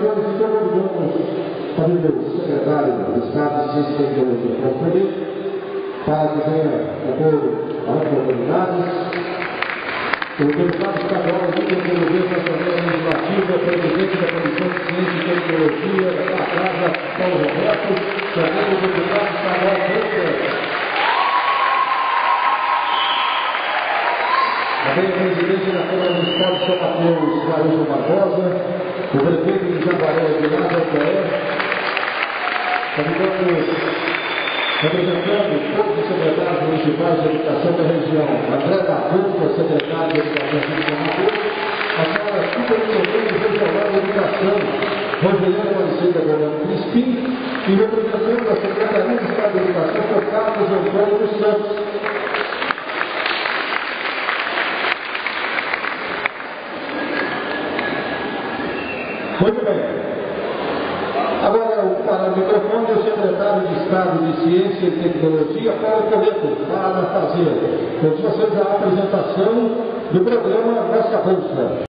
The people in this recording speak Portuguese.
Convido o secretário do Estado de Ciência e Tecnologia para que venha compor as autoridades. O deputado estadual de Tecnologia Nacional Legislativa, presidente da Comissão de Ciência e Tecnologia da Casa, Paulo Roberto, também o deputado estadual também o presidente da Câmara Municipal de São Mateus, Gaúcho Barbosa, o prefeito de Jaguaré, Guilherme Alcoé, representando todos os secretários municipais de educação da região, André da Cunha, secretário de Educação de São Mateus, a senhora superintendente regional de educação, Rogério Aparecida Gomes Crispim, e representando a Secretaria de Estado de Educação, foi Carlos Antônio dos Santos. Muito bem. Agora, para o microfone, o secretário de Estado de Ciência e Tecnologia, Paulo Coleto, para fazer com vocês a apresentação do programa Nossa Bolsa.